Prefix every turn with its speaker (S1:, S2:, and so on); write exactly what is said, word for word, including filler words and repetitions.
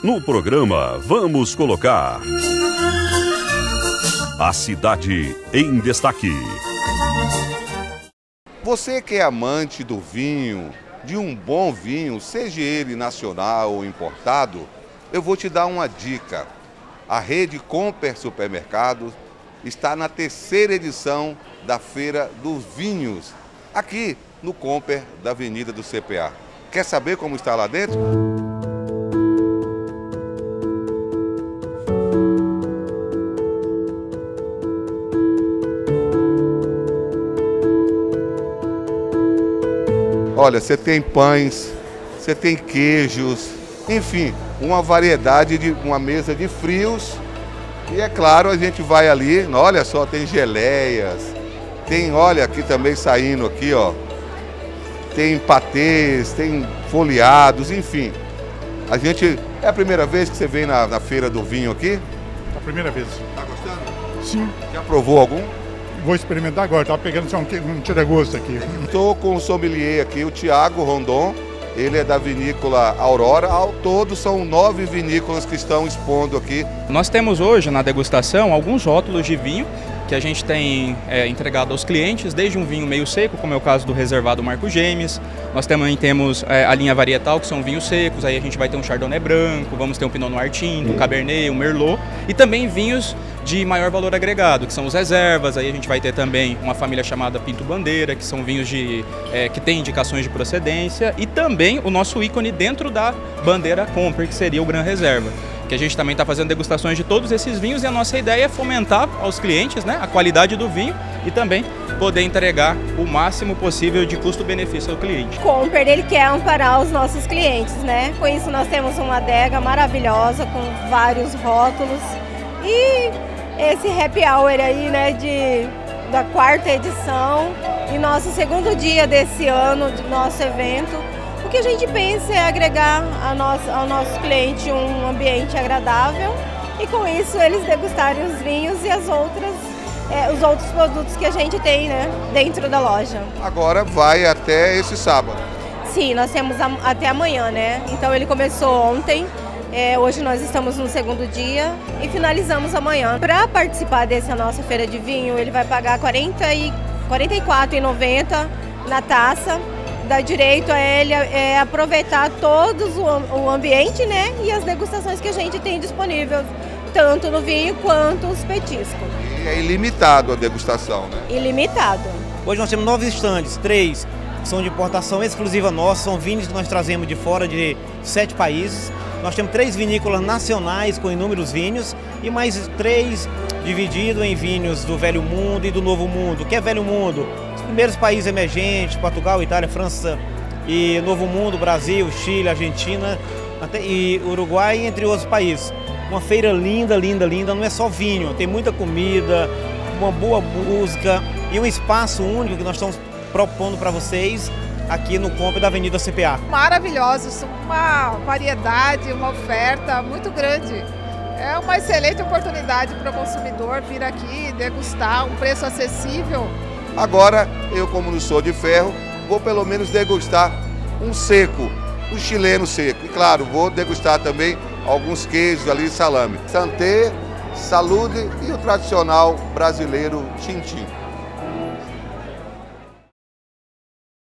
S1: No programa Vamos Colocar a cidade em destaque.
S2: Você que é amante do vinho, de um bom vinho, seja ele nacional ou importado, eu vou te dar uma dica. A rede Comper Supermercados está na terceira edição da Feira dos Vinhos, aqui no Comper da Avenida do C P A. Quer saber como está lá dentro? Olha, você tem pães, você tem queijos, enfim, uma variedade de uma mesa de frios. E é claro, a gente vai ali, olha só, tem geleias, tem, olha, aqui também saindo aqui, ó, tem patês, tem folheados, enfim. A gente, é a primeira vez que você vem na, na Feira do Vinho aqui?
S3: É a primeira vez.
S2: Tá gostando?
S3: Sim.
S2: Já provou algum?
S3: Vou experimentar agora, estava pegando só um, um tira-gosto aqui.
S2: Estou com o sommelier aqui, o Tiago Rondon, ele é da vinícola Aurora. Ao todo são nove vinícolas que estão expondo aqui.
S4: Nós temos hoje na degustação alguns rótulos de vinho que a gente tem é, entregado aos clientes, desde um vinho meio seco, como é o caso do reservado Marco James. Nós também temos é, a linha varietal, que são vinhos secos, aí a gente vai ter um Chardonnay branco, vamos ter um Pinot Noir tinto, um Cabernet, um Merlot, e também vinhos de maior valor agregado, que são os reservas. Aí a gente vai ter também uma família chamada Pinto Bandeira, que são vinhos de, é, que têm indicações de procedência, e também o nosso ícone dentro da bandeira Comper, que seria o Gran Reserva, que a gente também está fazendo degustações de todos esses vinhos, e a nossa ideia é fomentar aos clientes, né, a qualidade do vinho e também poder entregar o máximo possível de custo-benefício ao cliente.
S5: Comper, ele quer amparar os nossos clientes, né? Com isso nós temos uma adega maravilhosa com vários rótulos e esse happy hour aí, né, de, da quarta edição e nosso segundo dia desse ano, do nosso evento. O que a gente pensa é agregar a nosso, ao nosso cliente um ambiente agradável e com isso eles degustarem os vinhos e as outras, é, os outros produtos que a gente tem, né, dentro da loja.
S2: Agora vai até esse sábado.
S5: Sim, nós temos a, até amanhã, né? Então ele começou ontem, é, hoje nós estamos no segundo dia e finalizamos amanhã. Para participar dessa nossa feira de vinho, ele vai pagar quarenta e quatro reais e noventa centavos na taça. Dá direito a ele é, aproveitar todos o, o ambiente, né, e as degustações que a gente tem disponível, tanto no vinho quanto os petiscos.
S2: E é ilimitado a degustação, né?
S5: Ilimitado.
S6: Hoje nós temos nove estandes, três são de importação exclusiva nossa, são vinhos que nós trazemos de fora de sete países. Nós temos três vinícolas nacionais com inúmeros vinhos e mais três divididos em vinhos do Velho Mundo e do Novo Mundo. O que é Velho Mundo? Os primeiros países emergentes, Portugal, Itália, França e Novo Mundo, Brasil, Chile, Argentina até, e Uruguai, entre outros países. Uma feira linda, linda, linda, não é só vinho, tem muita comida, uma boa música e um espaço único que nós estamos propondo para vocês aqui no Comper da Avenida C P A.
S7: Maravilhosos, uma variedade, uma oferta muito grande. É uma excelente oportunidade para o consumidor vir aqui degustar, um preço acessível.
S2: Agora, eu como não sou de ferro, vou pelo menos degustar um seco, um chileno seco. E claro, vou degustar também alguns queijos ali, salame. Santé, saúde e o tradicional brasileiro tintim.